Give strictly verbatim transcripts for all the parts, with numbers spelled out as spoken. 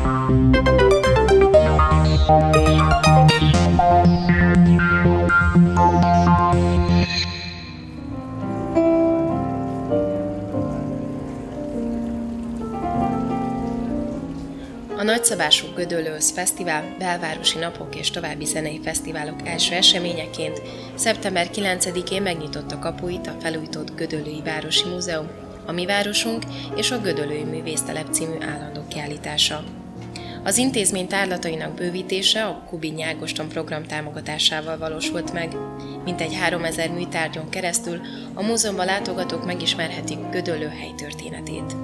A Nagyszabású Gödöllőz Fesztivál, belvárosi napok és további zenei fesztiválok első eseményeként szeptember kilencedikén megnyitotta kapuit a felújított Gödöllői Városi Múzeum, a Mi Városunk és a Gödöllői Művésztelep című állandó kiállítása. Az intézmény tárlatainak bővítése a Kubinyi Ágoston program támogatásával valósult meg. Mintegy háromezer műtárgyon keresztül a múzeumban látogatók megismerhetik Gödöllő helytörténetét.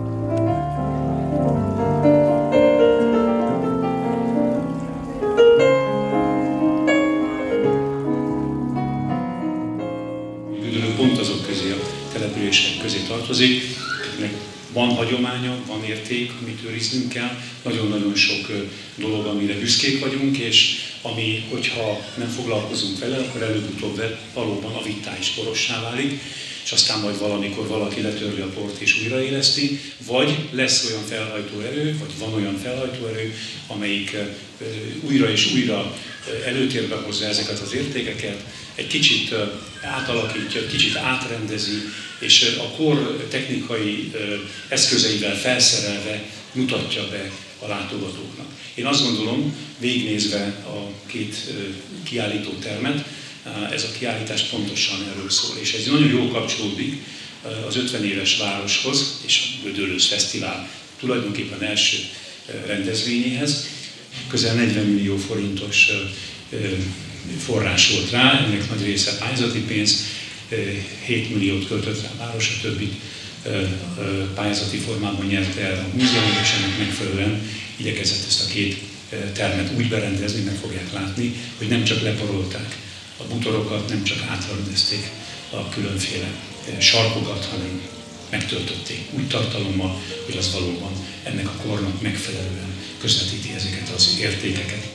Pont azok közé, a települések közé tartozik, akiknek van hagyománya, van érték, amit őriznünk kell, nagyon-nagyon sok dolog, amire büszkék vagyunk, és ami, hogyha nem foglalkozunk vele, akkor előbb-utóbb valóban a vittá is porossá válik, és aztán majd valamikor valaki letörli a port és újraéleszti, vagy lesz olyan felhajtó erő, vagy van olyan felhajtó erő, amelyik újra és újra előtérbe hozza ezeket az értékeket, egy kicsit átalakítja, egy kicsit átrendezi, és a kor technikai eszközeivel felszerelve mutatja be a látogatóknak. Én azt gondolom, végignézve a két kiállítótermet, ez a kiállítás pontosan erről szól, és ez nagyon jól kapcsolódik az ötven éves városhoz, és a Gödöllőz Fesztivál tulajdonképpen első rendezvényéhez. Közel negyven millió forintos forrás volt rá, ennek nagy része pályázati pénz, hét milliót költött rá a város, a többit pályázati formában nyerte el a múzeum, és ennek megfelelően igyekezett ezt a két termet úgy berendezni, meg fogják látni, hogy nem csak leporolták a bútorokat, nem csak átrendezték a különféle sarkokat, hanem megtöltötték úgy tartalommal, hogy az valóban ennek a kornak megfelelően közvetíti ezeket az értékeket.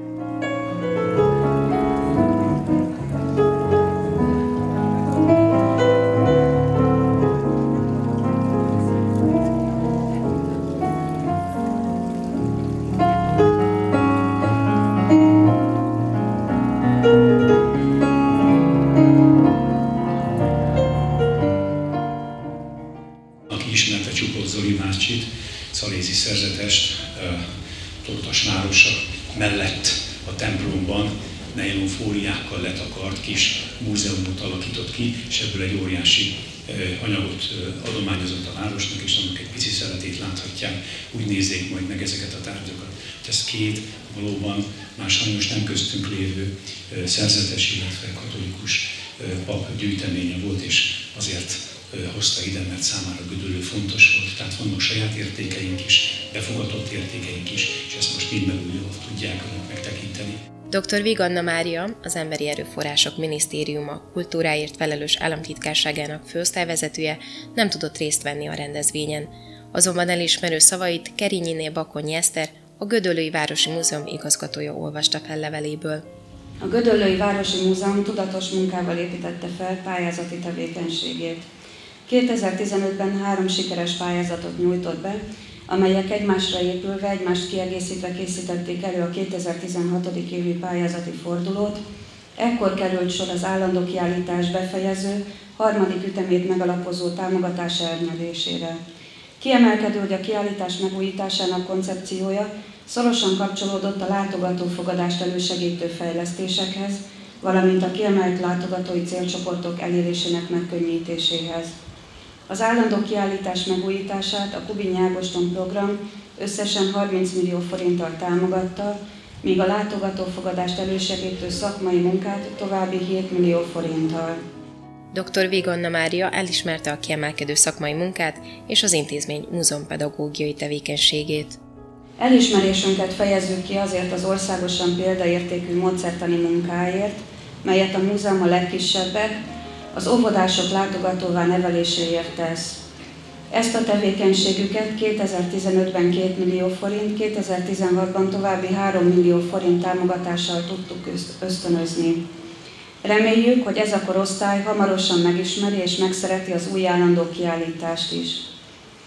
Ismerte Csupot Zoli bácsit, szalézi szerzetest, Tortasvárosa mellett a templomban nejlonfóliákkal letakart kis múzeumot alakított ki, és ebből egy óriási anyagot adományozott a városnak, és annak egy pici szeletét láthatják. Úgy nézzék majd meg ezeket a tárgyakat. Ez két valóban már sajnos nem köztünk lévő szerzetes, illetve katolikus pap gyűjteménye volt, és azért hozta ide, mert számára Gödöllő fontos volt. Tehát vannak saját értékeink is, befogadott értékeink is, és ezt most mindenül jól tudják önök megtekinteni. doktor Vig Anna Mária, az Emberi Erőforrások Minisztériuma kultúráért felelős államtitkárságának főosztályvezetője nem tudott részt venni a rendezvényen. Azonban elismerő szavait Kerényiné Bakonyi Eszter, a Gödöllői Városi Múzeum igazgatója olvasta fel leveléből. A Gödöllői Városi Múzeum tudatos munkával építette fel pályázati tevékenységét. kétezer-tizenötben három sikeres pályázatot nyújtott be, amelyek egymásra épülve, egymást kiegészítve készítették elő a kétezer-tizenhat. évi pályázati fordulót. Ekkor került sor az állandó kiállítás befejező, harmadik ütemét megalapozó támogatás elnyerésére. Kiemelkedő, hogy a kiállítás megújításának koncepciója szorosan kapcsolódott a látogatófogadást elősegítő fejlesztésekhez, valamint a kiemelt látogatói célcsoportok elérésének megkönnyítéséhez. Az állandó kiállítás megújítását a Kubinyi Ágoston program összesen harminc millió forinttal támogatta, míg a látogatófogadást elősegítő szakmai munkát további hét millió forinttal. doktor Vig Anna Mária elismerte a kiemelkedő szakmai munkát és az intézmény múzeumpedagógiai tevékenységét. Elismerésünket fejezzük ki azért az országosan példaértékű módszertani munkáért, melyet a múzeum a legkisebbek, az óvodások látogatóvá neveléséért tesz. Ezt a tevékenységüket kétezer-tizenötben két millió forint, kétezer-tizenhatban további három millió forint támogatással tudtuk ösztönözni. Reméljük, hogy ez a korosztály hamarosan megismeri és megszereti az új állandó kiállítást is.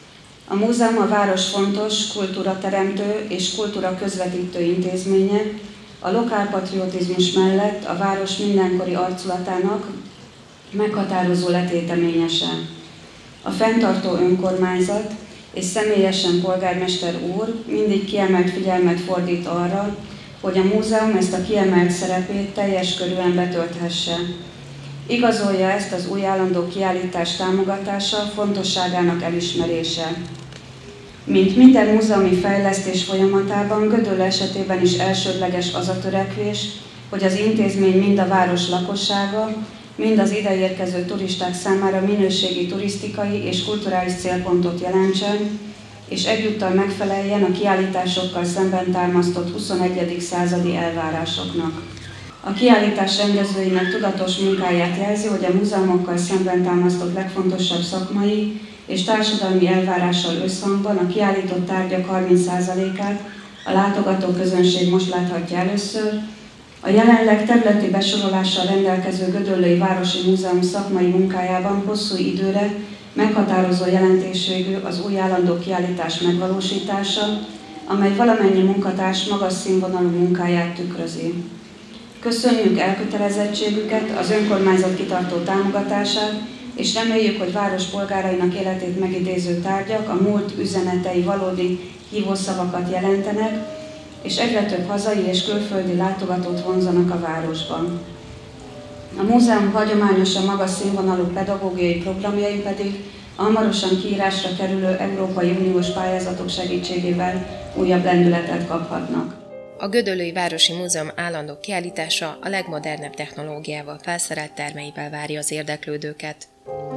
A múzeum a város fontos kultúrateremtő és kultúra közvetítő intézménye, a lokálpatriotizmus mellett a város mindenkori arculatának meghatározó letéteményese. A fenntartó önkormányzat és személyesen polgármester úr mindig kiemelt figyelmet fordít arra, hogy a múzeum ezt a kiemelt szerepét teljes körűen betölthesse. Igazolja ezt az új állandó kiállítás támogatása fontosságának elismerése. Mint minden múzeumi fejlesztés folyamatában, Gödöllő esetében is elsődleges az a törekvés, hogy az intézmény mind a város lakossága, mind az ideérkező turisták számára minőségi turisztikai és kulturális célpontot jelentsen, és egyúttal megfeleljen a kiállításokkal szemben támasztott huszonegyedik századi elvárásoknak. A kiállítás rendezőinek tudatos munkáját jelzi, hogy a múzeumokkal szemben támasztott legfontosabb szakmai és társadalmi elvárással összhangban a kiállított tárgyak harminc százalékát a látogató közönség most láthatja először. A jelenleg területi besorolással rendelkező Gödöllői Városi Múzeum szakmai munkájában hosszú időre meghatározó jelentőségű az új állandó kiállítás megvalósítása, amely valamennyi munkatárs magas színvonalú munkáját tükrözi. Köszönjük elkötelezettségüket, az önkormányzat kitartó támogatását, és reméljük, hogy város polgárainak életét megidéző tárgyak a múlt üzenetei valódi hívószavakat jelentenek, és egyre több hazai és külföldi látogatót vonzanak a városban. A múzeum hagyományosan magas színvonalú pedagógiai programjai pedig a hamarosan kiírásra kerülő Európai Uniós pályázatok segítségével újabb lendületet kaphatnak. A Gödöllői Városi Múzeum állandó kiállítása a legmodernebb technológiával felszerelt termeivel várja az érdeklődőket.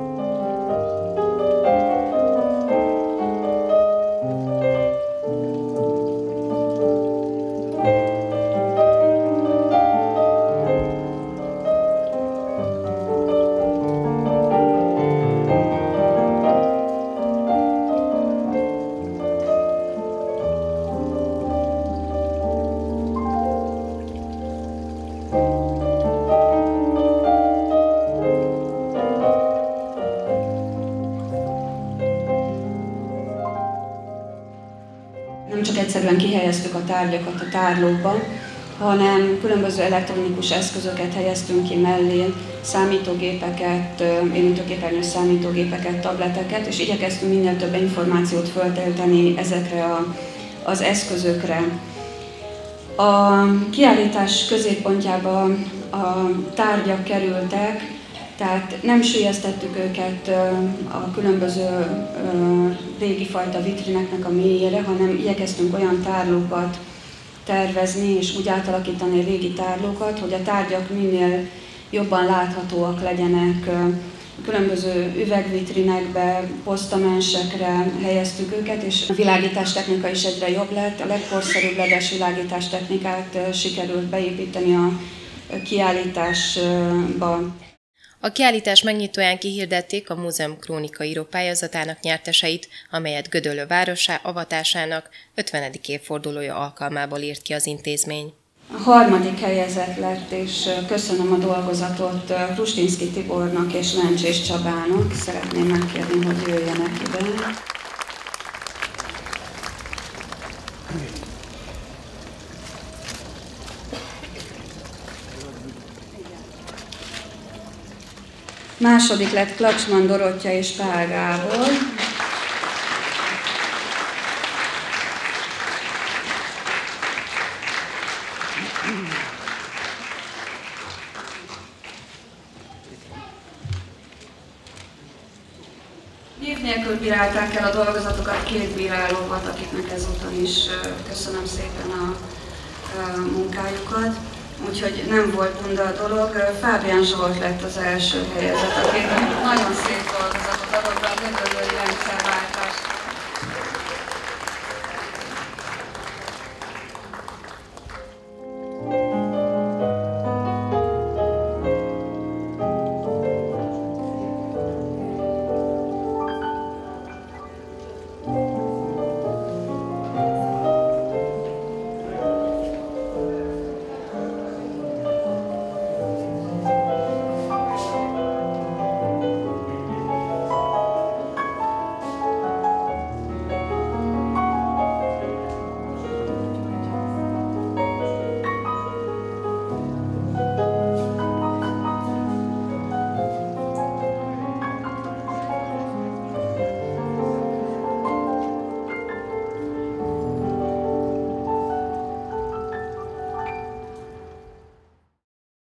Nem csak egyszerűen kihelyeztük a tárgyakat a tárlókba, hanem különböző elektronikus eszközöket helyeztünk ki mellé, számítógépeket, érintőképernyős számítógépeket, tableteket, és igyekeztünk minél több információt föltölteni ezekre a, az eszközökre. A kiállítás középpontjába a tárgyak kerültek, tehát nem süllyesztettük őket a különböző régi fajta vitrineknek a mélyére, hanem igyekeztünk olyan tárlókat tervezni és úgy átalakítani a régi tárlókat, hogy a tárgyak minél jobban láthatóak legyenek. Különböző üvegvitrinekbe, posztamensekre helyeztük őket, és a világítás technika is egyre jobb lett. A legkorszerűbb ledes világítás technikát sikerült beépíteni a kiállításba. A kiállítás megnyitóján kihirdették a múzeum krónikaíró pályázatának nyerteseit, amelyet Gödöllő városá avatásának ötvenedik évfordulója alkalmából írt ki az intézmény. A harmadik helyezett lett, és köszönöm a dolgozatot Krustinszky Tibornak és Lencsés Csabának. Szeretném megkérni, hogy jöjjenek ide. Második lett Klacsman Dorottya és Pál Gábor. Név nélkül bírálták el a dolgozatokat két bíráló volt, akiknek ezúton is köszönöm szépen a munkájukat. Úgyhogy nem volt bunda a dolog. Fábián Zsolt lett az első helyezett, aki nagyon szép dolgozatot adott be a Gödöllői rendszer